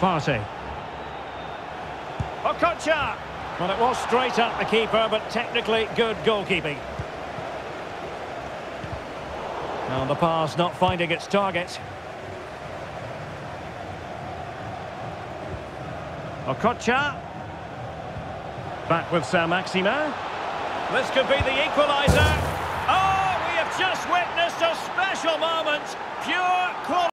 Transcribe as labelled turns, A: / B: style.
A: Partey. Okocha! Well, it was straight at the keeper, but technically good goalkeeping. And the pass not finding its target. Okocha. Back with Saint-Maximin. This could be the equaliser. Oh, we have just witnessed a special moment. Pure quality.